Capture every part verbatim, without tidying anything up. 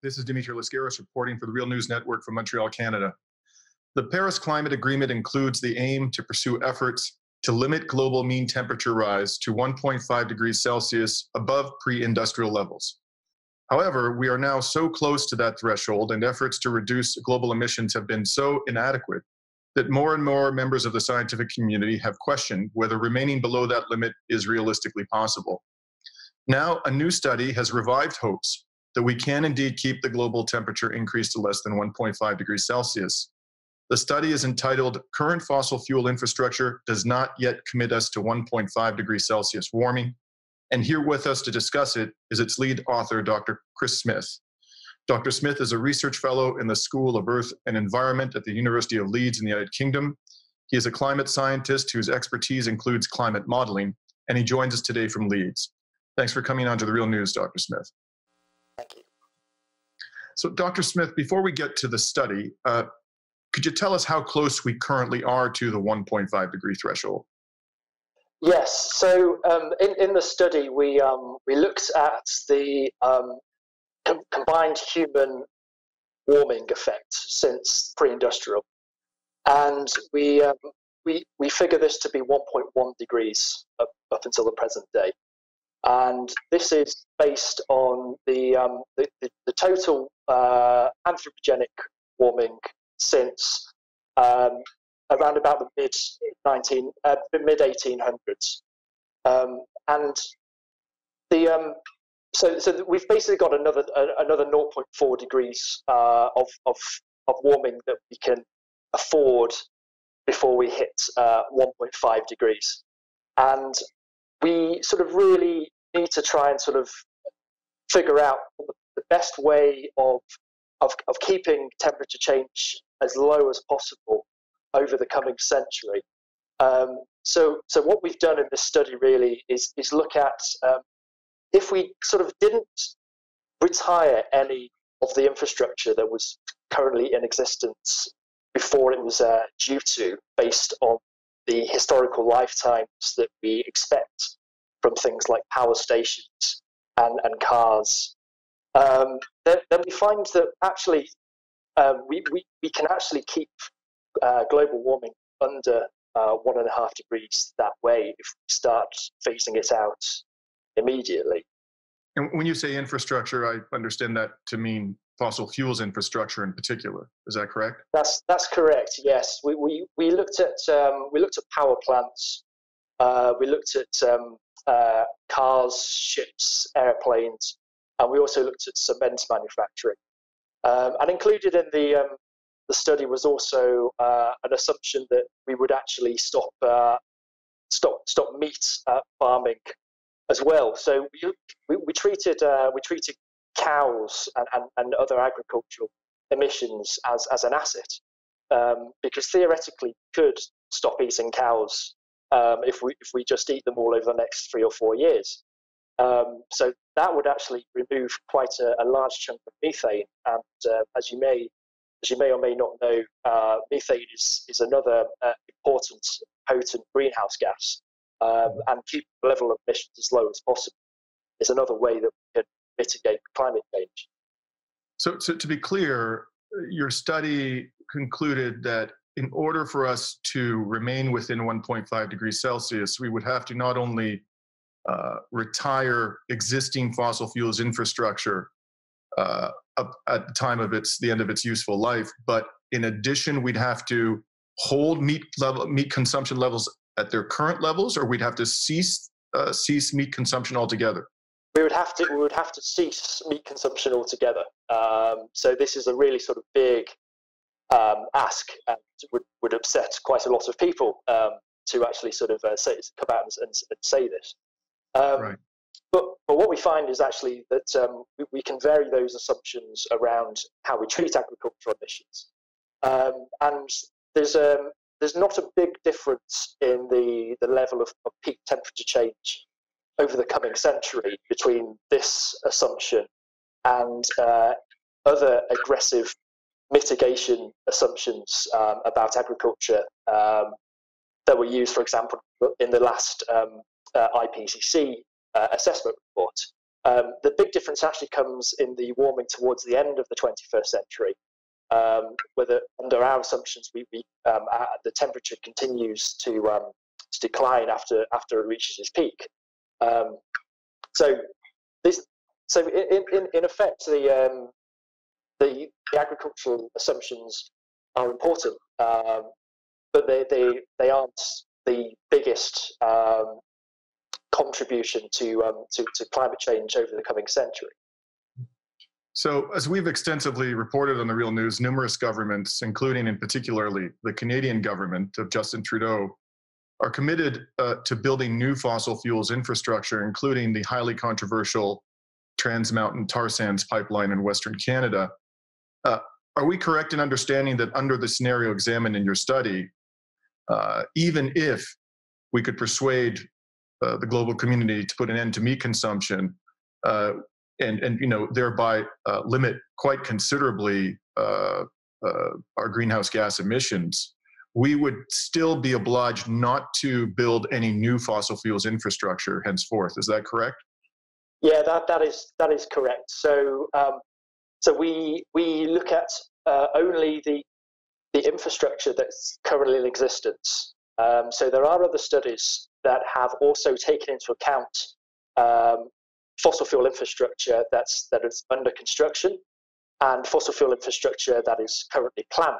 This is Dimitri Lascaris reporting for the Real News Network from Montreal, Canada. The Paris Climate Agreement includes the aim to pursue efforts to limit global mean temperature rise to one point five degrees Celsius above pre-industrial levels. However, we are now so close to that threshold, and efforts to reduce global emissions have been so inadequate that more and more members of the scientific community have questioned whether remaining below that limit is realistically possible. Now, a new study has revived hopes that we can indeed keep the global temperature increase to less than one point five degrees Celsius. The study is entitled "Current Fossil Fuel Infrastructure Does Not Yet Commit Us to one point five degrees Celsius Warming." And here with us to discuss it is its lead author, Doctor Chris Smith. Doctor Smith is a research fellow in the School of Earth and Environment at the University of Leeds in the United Kingdom. He is a climate scientist whose expertise includes climate modeling, and he joins us today from Leeds. Thanks for coming on to the Real News, Doctor Smith. Thank you. So, Doctor Smith, before we get to the study, uh, could you tell us how close we currently are to the one point five degree threshold? Yes. So, um, in in the study, we um, we looked at the um, com combined human warming effect since pre-industrial, and we um, we we figure this to be one point one degrees up, up until the present day. And this is based on the um, the, the, the total uh, anthropogenic warming since um, around about the mid nineteen uh, mid eighteen hundreds, um, and the um, so so we've basically got another uh, another zero point four degrees uh, of of of warming that we can afford before we hit uh, one point five degrees, and we sort of really need to try and sort of figure out the best way of, of, of keeping temperature change as low as possible over the coming century. Um, so, so what we've done in this study really is, is look at um, if we sort of didn't retire any of the infrastructure that was currently in existence before it was uh, due to, based on the historical lifetimes that we expect from things like power stations and, and cars, um, then, then we find that actually uh, we, we, we can actually keep uh, global warming under uh, one and a half degrees that way if we start phasing it out immediately. And when you say infrastructure, I understand that to mean fossil fuels infrastructure in particular. Is that correct? That's that's correct. Yes, we we we looked at um, we looked at power plants. Uh, we looked at um, uh, cars, ships, airplanes, and we also looked at cement manufacturing. Um, and included in the um, the study was also uh, an assumption that we would actually stop uh, stop stop meat uh, farming as well. So we we, we treated uh, we treated cows and, and, and other agricultural emissions as, as an asset, um, because theoretically we could stop eating cows um, if we if we just eat them all over the next three or four years. Um, so that would actually remove quite a, a large chunk of methane. And uh, as you may as you may or may not know, uh, methane is is another uh, important potent greenhouse gas, um, and keep the level of emissions as low as possible is another way that we can mitigate climate change. So, so to be clear, your study concluded that in order for us to remain within one point five degrees Celsius, we would have to not only uh, retire existing fossil fuels infrastructure uh, up at the time of its the end of its useful life, but in addition, we'd have to hold meat level meat consumption levels at their current levels, or we'd have to cease uh, cease meat consumption altogether. We would have to we would have to cease meat consumption altogether. Um, so this is a really sort of big um, ask, and would would upset quite a lot of people um, to actually sort of uh, say, come out and, and, and say this. Um, right. But but what we find is actually that um, we, we can vary those assumptions around how we treat agricultural emissions, um, and there's um there's not a big difference in the the level of, of peak temperature change over the coming century between this assumption and uh, other aggressive mitigation assumptions um, about agriculture um, that were used, for example, in the last um, uh, I P C C uh, assessment report. Um, the big difference actually comes in the warming towards the end of the twenty-first century, um, where under our assumptions, we, we um, uh, the temperature continues to, um, to decline after after it reaches its peak. Um, so this, so in in, in effect, the, um, the the agricultural assumptions are important, um, but they they they aren't the biggest um, contribution to, um, to to climate change over the coming century. So, as we've extensively reported on the Real News, numerous governments, including and particularly the Canadian government of Justin Trudeau, are committed uh, to building new fossil fuels infrastructure, including the highly controversial Trans Mountain tar sands pipeline in Western Canada. Uh, are we correct in understanding that under the scenario examined in your study, uh, even if we could persuade uh, the global community to put an end to meat consumption, uh, and, and you know, thereby uh, limit quite considerably uh, uh, our greenhouse gas emissions, we would still be obliged not to build any new fossil fuels infrastructure henceforth. Is that correct? Yeah, that, that is that is correct. So um, so we we look at uh, only the the infrastructure that's currently in existence. Um, so there are other studies that have also taken into account um, fossil fuel infrastructure that's that is under construction and fossil fuel infrastructure that is currently planned.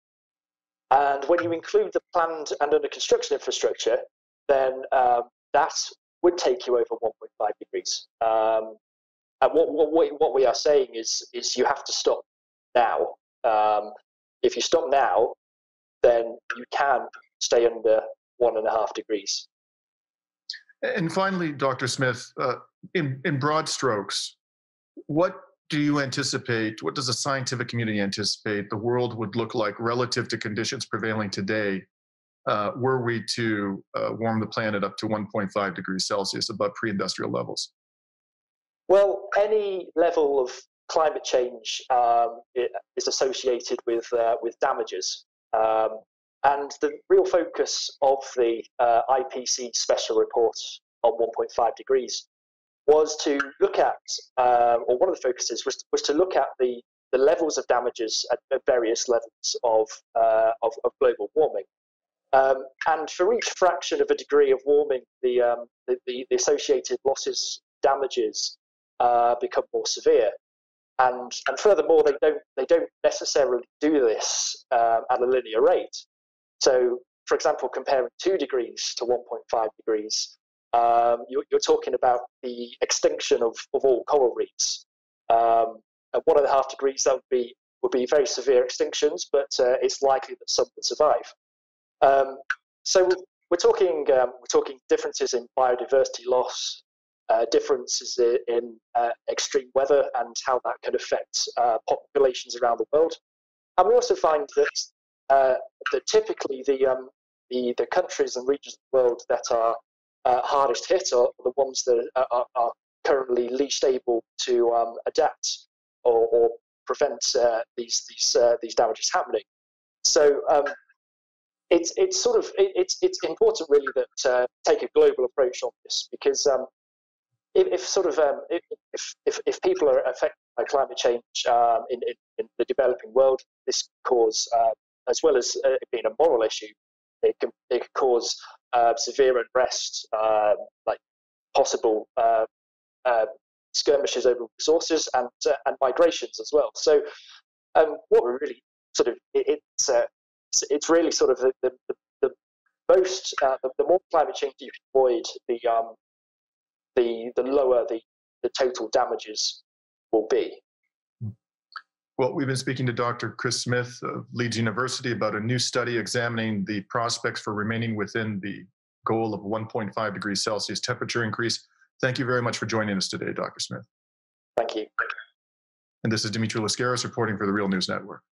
And when you include the planned and under construction infrastructure, then um, that would take you over one point five degrees. Um, and what, what, we, what we are saying is, is you have to stop now. Um, if you stop now, then you can stay under one and a half degrees. And finally, Doctor Smith, uh, in, in broad strokes, what do you anticipate, what does the scientific community anticipate the world would look like relative to conditions prevailing today uh, were we to uh, warm the planet up to one point five degrees Celsius above pre-industrial levels? Well, any level of climate change um, is associated with, uh, with damages. Um, and the real focus of the uh, I P C C special report on one point five degrees was to look at, uh, or one of the focuses was, was to look at the, the levels of damages at, at various levels of, uh, of, of global warming. Um, and for each fraction of a degree of warming, the, um, the, the, the associated losses, damages uh, become more severe. And, and furthermore, they don't, they don't necessarily do this uh, at a linear rate. So, for example, comparing two degrees to one point five degrees, um, you're, you're talking about the extinction of, of all coral reefs. Um, at one and a half degrees, that would be, would be very severe extinctions, but uh, it's likely that some would survive. Um, so we're talking, um, we're talking differences in biodiversity loss, uh, differences in uh, extreme weather and how that can affect uh, populations around the world. And we also find that Uh, that typically the, um, the the countries and regions of the world that are uh, hardest hit are the ones that are, are currently least able to um, adapt or, or prevent uh, these these uh, these damages happening. So um, it's it's sort of it, it's it's important really that uh, take a global approach on this, because um, if, if sort of um, if, if if people are affected by climate change um, in, in in the developing world, this cause uh, as well as uh, being a moral issue, it can, it can cause uh, severe unrest, uh, like possible uh, uh, skirmishes over resources and uh, and migrations as well. So, um, what we're really sort of it, it's uh, it's, it's really sort of the the, the, the most uh, the, the more climate change you can avoid, the um the the lower the the total damages will be. Well, we've been speaking to Doctor Chris Smith of Leeds University about a new study examining the prospects for remaining within the goal of one point five degrees Celsius temperature increase. Thank you very much for joining us today, Doctor Smith. Thank you. And this is Dimitri Lascaris reporting for the Real News Network.